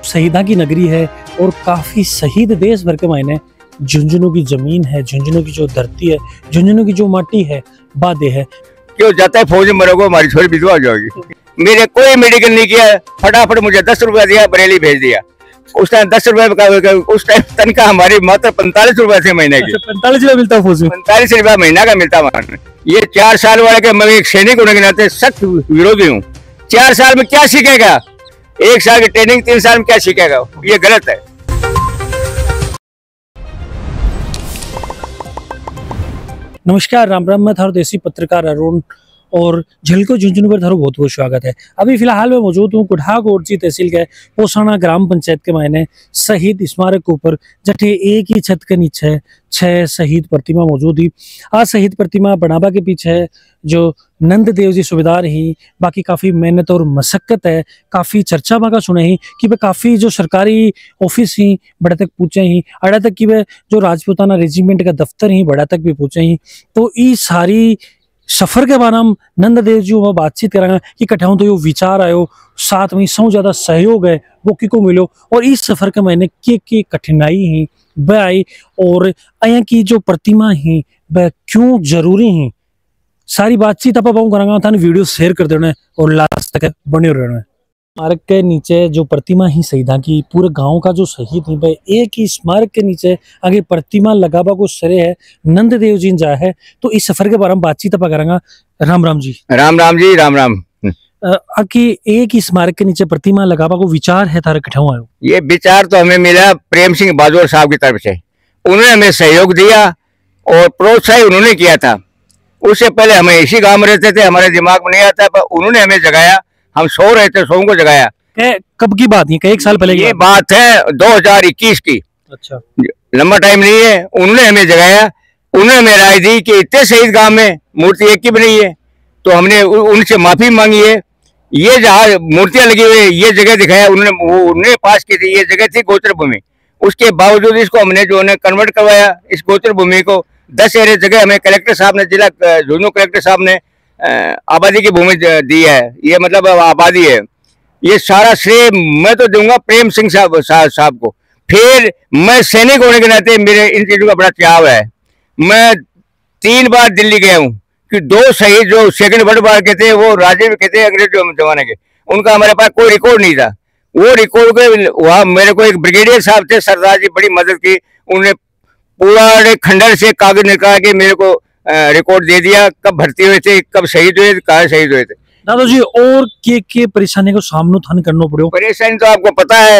शहीदा की नगरी है और काफी शहीद देश भर के मायने झुंझुनू की जमीन है, झुंझुनू की जो धरती है, झुंझुनू की जो माटी है, बादे है। क्यों जाता है फौज में मरोगे, हमारी छोरी विधवा हो जाएगी। मेरे कोई मेडिकल नहीं किया, फटाफट मुझे 10 रुपया दिया, बरेली भेज दिया। उस टाइम 10 रुपए का, उस टाइम तनख्वाह हमारी मात्र 45 रुपए थे महीने की। 45 रुपया मिलता फौज में? 45 रुपया महीना का मिलता वहां। ये 4 साल वाले के मैं एक सैनिक होने के नाते सख्त विरोधी हूँ। 4 साल में क्या सीखेगा? 1 साल की ट्रेनिंग 3 साल में क्या सीखेगा? ये गलत है। नमस्कार, राम राम। मैं थारो देसी पत्रकार अरुण और झलको झुंझुनू पर थारो बहुत बहुत स्वागत है। अभी फिलहाल मैं मौजूद हूँ कुठा कोटची तहसील के पोसाना ग्राम पंचायत के मायने शहीद स्मारक के ऊपर, जठे एक ही छत के नीचे 6 शहीद प्रतिमा मौजूद ही। आज शहीद प्रतिमा बनाबा के पीछे जो नंद देव जी सुबेदार ही, बाकी काफी मेहनत और मशक्कत है। काफी चर्चा में का सुने ही कि वह काफी जो सरकारी ऑफिस ही बड़े तक पूछे ही, अड़ा तक कि वह जो राजपूताना रेजिमेंट का दफ्तर ही बड़ा तक भी पूछे ही। तो ये सारी सफर के बारे में नंद देव जी वो बातचीत करेंगे कि कठाऊं तो यो विचार आयो, साथ में सौ ज्यादा सहयोग है वो किको मिलो, और इस सफर के मैंने के कठिनाई ही वह आई, और अया की जो प्रतिमा ही वह क्यों जरूरी ही। सारी बातचीत आप करेंगे, था वीडियो शेयर कर देना और लास्ट तक बने रहना। स्मारक के नीचे जो प्रतिमा ही शहीदा की, पूरे गांव का जो शहीद ही भाई एक ही स्मारक के नीचे आगे प्रतिमा लगाबा को सरे है नंद देव जी जा है। तो इस सफर के बारे में बातचीत आप करेंगे। राम राम जी। राम राम जी, राम राम। कि एक ही स्मारक के नीचे प्रतिमा लगाबा को विचार है थारा कठाऊ आयो? ये विचार तो हमें मिला प्रेम सिंह बाजोर साहब की तरफ से। उन्होंने हमें सहयोग दिया और प्रोत्साहित उन्होंने किया था। उससे पहले हमें इसी गांव में रहते थे, हमारे दिमाग में नहीं आता, पर उन्होंने हमें जगाया। हम सो रहे थे, सो को जगाया। कब की बात है? 1 साल पहले ये बात है 2021 की। अच्छा, लंबा टाइम नहीं है। उन्होंने हमें जगाया, उन्होंने हमें राय दी कि इतने शहीद गांव में मूर्ति एक की भी नहीं है। तो हमने उनसे माफी मांगी है। ये जहाँ मूर्तियां लगी हुई है, ये जगह दिखाया उन्होंने पास की थी। ये जगह थी गोचर भूमि। उसके बावजूद इसको हमने जो है कन्वर्ट करवाया, इस गोचर भूमि को 10 एरिया जगह हमें कलेक्टर साहब ने, जिला झुंझुनू कलेक्टर साहब ने आबादी की भूमि दी है। ये मतलब आबादी है। ये सारा श्रेय मैं तो दूंगा प्रेम सिंह साहब को। फिर मैं सैनिक होने के नाते मेरे इन चीजों का बड़ा चाव है। मैं 3 बार दिल्ली गया हूँ कि 2 शहीद जो सेकंड वर्ल्ड वार के थे, वो राजे भी कहते अंग्रेज जमाने के, उनका हमारे पास कोई रिकॉर्ड नहीं था। वो रिकॉर्ड के वहाँ मेरे को एक ब्रिगेडियर साहब थे, सरदार जी, बड़ी मदद की। उन्होंने पूरा खंडर से कागज निकाल के मेरे को रिकॉर्ड दे दिया, कब भर्ती हुए थे, कब शहीद हुए थे, कहाँ शहीद हुए थे। दादाजी और के परेशानी को सामना थान करना पड़ो? परेशानी तो आपको पता है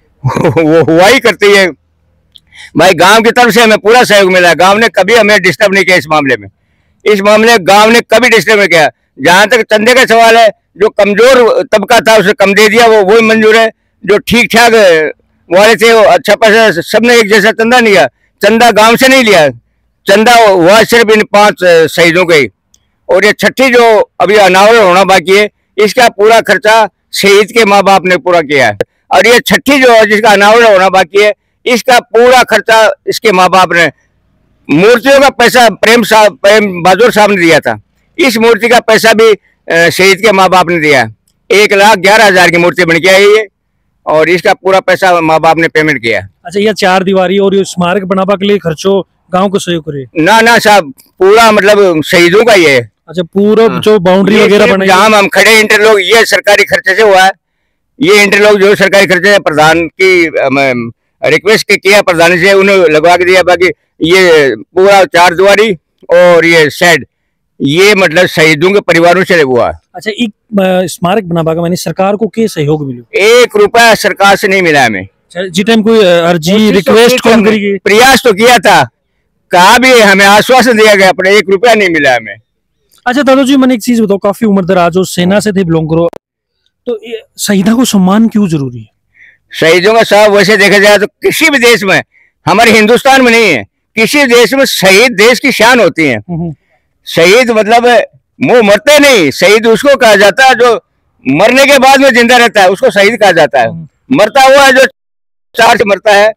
वो हुआ ही करती है भाई। गांव की तरफ से हमें पूरा सहयोग मिला। गांव ने कभी हमें डिस्टर्ब नहीं किया इस मामले में। इस मामले गांव ने कभी डिस्टर्ब नहीं किया। जहां तक चंदे का सवाल है, जो कमजोर तबका था उसे कम दे दिया, वो मंजूर है। जो ठीक ठाक वाले थे वो अच्छा पैसा, सबने एक जैसा चंदा नहीं लिया। चंदा गांव से नहीं लिया, चंदा हुआ सिर्फ इन 5 शहीदों के ही। और ये छठी जो अभी अनावरण होना बाकी है, इसका पूरा खर्चा शहीद के माँ बाप ने पूरा किया है। और ये छठी जो जिसका अनावरण होना बाकी है, इसका पूरा खर्चा इसके माँ बाप ने, मूर्तियों का पैसा प्रेम बाजोर साहब ने दिया था। इस मूर्ति का पैसा भी शहीद के माँ बाप ने दिया है। 1,11,000 की मूर्ति बन के आई है और इसका पूरा पैसा माँ बाप ने पेमेंट किया। अच्छा, यह 4 दीवारी और ये स्मारक बनाबा के लिए खर्चो गांव को सहयोग करे? ना साहब, पूरा मतलब शहीदों का ही है। अच्छा, पूरा जो बाउंड्री वगैरह बनाई, जहाँ हम खड़े इंटरलॉक, ये सरकारी खर्चे से हुआ है। ये इंटरलॉक जो सरकारी खर्चे है, प्रधान की रिक्वेस्ट किया, प्रधान से उन्हें लगवा के दिया। बाकी ये पूरा 4 दीवारी और ये शेड, ये मतलब शहीदों के परिवारों से हुआ है। अच्छा, एक स्मारक बनाबा का मैंने सरकार को क्या सहयोग मिलो? 1 रुपया सरकार से नहीं मिला हमें। जिस टाइम कोई अर्जी रिक्वेस्ट कौन करेगी? प्रयास तो किया था, कहा भी हमें आश्वासन दिया गया, पर 1 रुपया नहीं मिला हमें। अच्छा दादाजी, मैंने एक चीज बताओ, काफी उम्र दराज हो, सेना से थे बिलोंग करो, तो शहीदा को सम्मान क्यों जरूरी है? शहीदों का साहब वैसे देखा जाए तो किसी भी देश में, हमारे हिंदुस्तान में नहीं है, किसी देश में शहीद देश की शान होती है। शहीद मतलब वो मरते नहीं, शहीद उसको कहा जाता है जो मरने के बाद में जिंदा रहता है, उसको शहीद कहा जाता है। मरता हुआ है जो 4 से मरता है,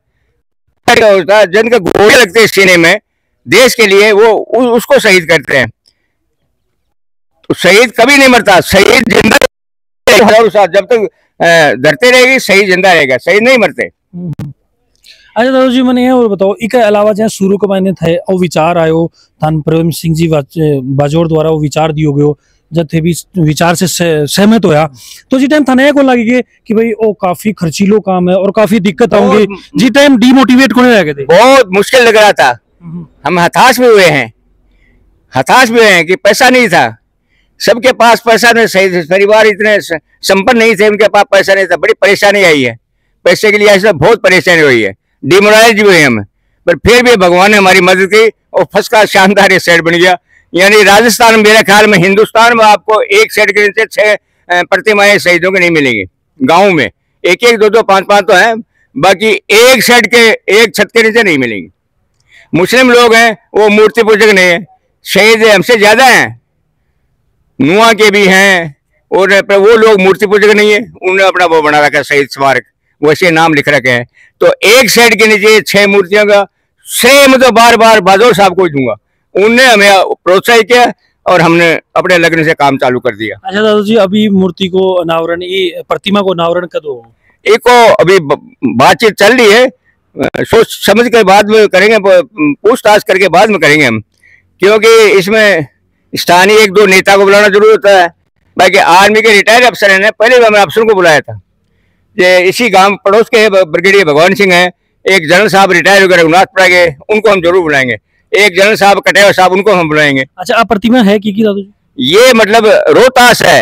जिनके गोले लगते हैं सीने में देश के लिए, वो उसको शहीद करते हैं। तो शहीद कभी नहीं मरता, शहीद जिंदा जब तक धरते रहेगी, शहीद जिंदा रहेगा, शहीद नहीं मरते। अच्छा दादू जी मैंने ये और बताओ इक अलावा जहाँ शुरू के मायने थे और विचार आयो थान प्रेम सिंह जी बाजोर द्वारा वो विचार दियो गयो जब थे भी विचार से सहमत होया तो जी टाइम थाने को लगे कि भाई ओ काफी खर्चीलो काम है और काफी दिक्कत आऊंगी जी टाइम डिमोटिवेट होने लगे थे, बहुत मुश्किल लग रहा था। हम हताश भी हुए हैं, हताश भी हुए हैं कि पैसा नहीं था, सबके पास पैसा नहीं, सही परिवार इतने संपन्न नहीं थे, उनके पास पैसा नहीं था, बड़ी परेशानी आई है, पैसे के लिए ऐसा बहुत परेशानी हुई है, डिमोरलाइज भी हुए हम, पर फिर भी भगवान ने हमारी मदद की और फर्स्ट क्लास शानदार ये सेट बन गया। यानी राजस्थान में मेरे ख्याल में, हिंदुस्तान में आपको एक सेट के नीचे 6 प्रतिमाएं शहीदों की नहीं मिलेंगी। गाँव में एक एक दो दो पांच पांच तो है, बाकी एक सेट के एक छत के नीचे नहीं मिलेंगी। मुस्लिम लोग हैं वो मूर्ति पूजक नहीं है, शहीद हमसे ज्यादा हैं, नुआ के भी हैं, और वो लोग मूर्ति पूजक नहीं है, उन्होंने अपना वो बना रखा है शहीद स्मारक, वैसे नाम लिख रखे हैं। तो एक सेट के नीचे 6 मूर्तियों का श्रेय मैं तो बार बार बाजोर साहब को दूंगा, उनने हमें प्रोत्साहित किया और हमने अपने लगन से काम चालू कर दिया। अच्छा दादू जी अभी मूर्ति को अनावरण, ये प्रतिमा को अनावरण कब हो? एक को अभी बातचीत चल रही है, सोच समझ कर बाद में करेंगे, पूछताछ करके बाद में करेंगे हम, क्योंकि इसमें स्थानीय 1-2 नेता को बुलाना जरूर होता है। बाकी आर्मी के रिटायर्ड अफसर हैं, पहले भी हमने अफसरों को बुलाया था, ये इसी गांव पड़ोस के ब्रिगेडियर भगवान सिंह हैं, एक जनरल साहब रिटायर हो गए रघुनाथपुरा के, उनको हम जरूर बुलाएंगे, एक जनरल साहब कटेवा साहब, उनको हम बुलाएंगे। अच्छा आप प्रतिमा है की दादू जी? ये मतलब रोहतास है,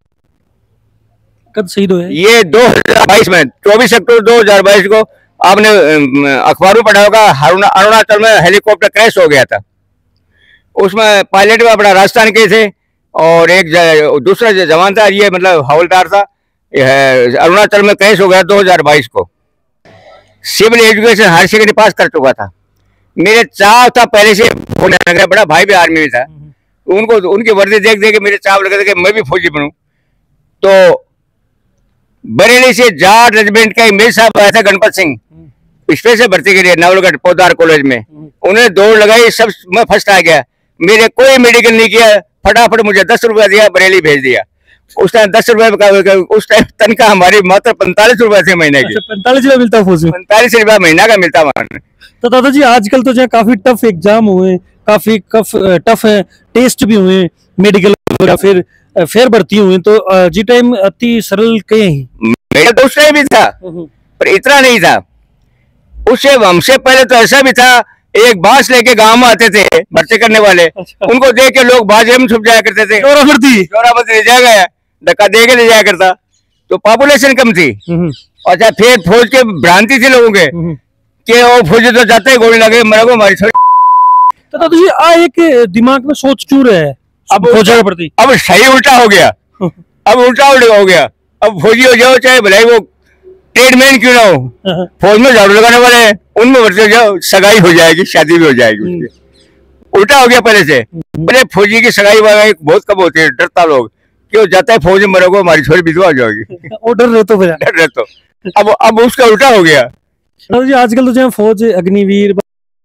कब शहीद हुए? ये 2022 में 24 अक्टूबर 2022 को आपने अखबार में पढ़ा होगा, अरुणाचल में हेलीकॉप्टर क्रैश हो गया था, उसमें पायलट भी अपना राजस्थान के थे और एक दूसरा जो जवान था, ये मतलब हवलदार था, अरुणाचल में क्रैश हो गया 2022 को। Civil education higher secondary pass कर चुका था, मेरे चाव था पहले से होने लगा, बड़ा भाई भी आर्मी में था, उनको उनकी वर्दी देख देख के मेरे चाव लगा था कि मैं भी फौजी बनूं। तो बरेली से जाट रेजिमेंट का मेरे साहब आया था गणपत सिंह, स्पेशल भर्ती के लिए नवलगढ़ पौधार कॉलेज में, उन्हें दौड़ लगाई, सब मैं फर्स्ट आ गया, मेरे कोई मेडिकल नहीं किया, फटाफट मुझे 10 रुपया दिया, बरेली भेज दिया। उस टाइम 10 रुपए, उस टाइम तनख्वाह हमारी मात्र 45 रुपए थे महीने की। 45 रुपया मिलता फौज में? 45 रुपया महीना का मिलता वहां। तो दादाजी आजकल तो जो काफी टफ एग्जाम हुए, काफी टफ है, टेस्ट भी हुए मेडिकल वगैरह, फिर फेर भर्ती हुई, तो जी टाइम अति सरल कहीं मेरा तो उस टाइम भी था, पर इतना नहीं था, उससे हमसे पहले तो ऐसा भी था, एक बांस लेके गांव में आते थे भर्ती करने वाले, उनको देख के लोग बाजे में छुप जाया करते थे, चोरा भर्ती ले जाया गया, धक्का दे के ले जाया करता, तो पॉपुलेशन कम थी। अच्छा फिर फौज के भ्रांति थी लोगों के कि वो फौजी तो जाते ही गोली लगे मरोगे हमारी छोड़ी। तो दादाजी आ एक दिमाग में सोच चूर है अब फौजा के प्रति, अब सही उल्टा हो गया, अब उल्टा हो गया, अब फौजी हो जाओ चाहे भले वो ट्रेडमैन क्यों ना हो, फौज में झाड़ू लगाने वाले हैं उनमें भर्ती हो जाओ, सगाई हो जाएगी, शादी भी हो जाएगी। उल्टा हो गया पहले से, पहले फौजी की सगाई वगाई बहुत कम होती है, डरता लोग क्यों जाता है फौज में मरोगे हमारी छोरी विधवा हो जाएगी, वो डर रहे तो डर रहे तो अब उसका उल्टा हो गया। आजकल तो जो फौज अग्निवीर,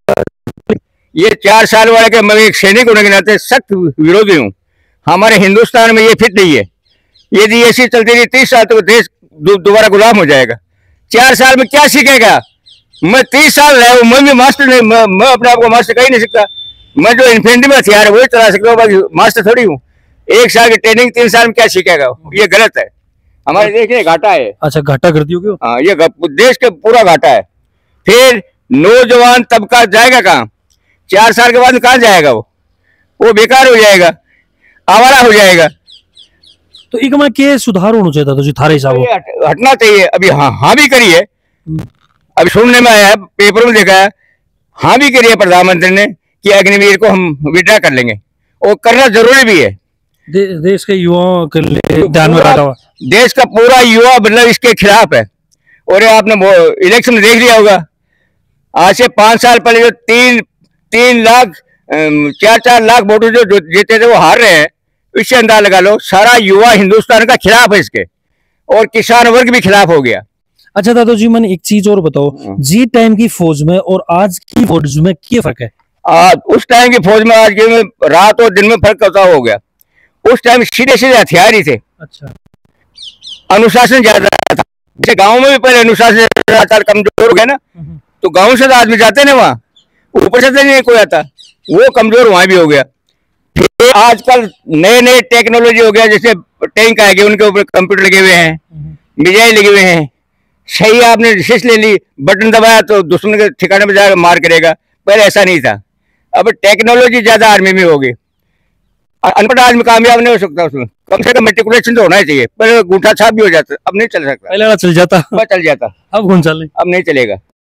ये 4 साल वाले के मैं एक सैनिक होने के नाते सख्त विरोधी हूँ, हमारे हिंदुस्तान में ये फिट नहीं है, यदि ऐसी चलती रही 30 साल तो देश दोबारा गुलाम हो जाएगा। 4 साल में क्या सीखेगा, मैं 30 साल रहा हूँ, मैं भी मास्टर नहीं, मैं अपने आप को मास्टर कहीं नहीं सकता, मैं जो इन्फेंट्री में हथियार है वही चला सकता हूँ, बाकी मास्टर थोड़ी हूँ। 1 साल की ट्रेनिंग 3 साल में क्या सीखेगा, ये गलत है, हमारे देश में घाटा है। अच्छा घाटा कर दियो क्यों? हाँ ये देश के पूरा घाटा है। फिर नौजवान तबका जाएगा कहाँ, 4 साल के बाद कहाँ जाएगा, वो बेकार हो जाएगा, आवारा हो जाएगा। तो एक में के सुधार होना चाहिए था तो थारे हिसाब हटना चाहिए। अभी हाँ भी करिए, अभी सुनने में आया है, पेपर में देखा है, हाँ भी करिए प्रधानमंत्री ने कि अग्निवीर को हम विड्रा कर लेंगे, और करना जरूरी भी है। देश के युवाओं के लिए ध्यान में रखा हुआ, देश का पूरा युवा मतलब इसके खिलाफ है। और आपने इलेक्शन में देख लिया होगा, आज से 5 साल पहले जो 3 लाख 4 लाख वोटर जो जीते थे वो हार रहे हैं, इससे अंदाजा लगा लो सारा युवा हिंदुस्तान का खिलाफ है इसके, और किसान वर्ग भी खिलाफ हो गया। अच्छा दादू जी मैंने एक चीज और बताओ, जी टाइम की फौज में और आज की फौज में क्या फर्क है? उस टाइम की फौज में आज के रात और दिन में फर्क होता हो गया। उस टाइम सीधे हथियार ही थे। अच्छा अनुशासन ज्यादा था। जैसे गाँव में भी पहले अनुशासन ज्यादा कमजोर हो गया ना, तो गाँव से तो आदमी जाते ना वहाँ, ऊपर से तो नहीं कोई आता, वो कमजोर वहां भी हो गया। फिर आजकल नए नए टेक्नोलॉजी हो गया, जैसे टैंक आ गए, उनके ऊपर कंप्यूटर लगे हुए हैं, मिसाइल लगे हुए हैं। सही आपने डिसीजन ले ली, बटन दबाया तो दुश्मन के ठिकाने में जाकर मार करेगा। पहले ऐसा नहीं था। अब टेक्नोलॉजी ज्यादा आर्मी में होगी। अनपढ़ आदमी कामयाब नहीं हो सकता उसमें, कम से कम मेट्रिकुलेशन तो होना चाहिए। पहले अंगूठा छाप भी हो जाता, अब नहीं चल सकता। पहले वाला चल जाता, वह चल जाता, अब कौन चले? अब नहीं चलेगा।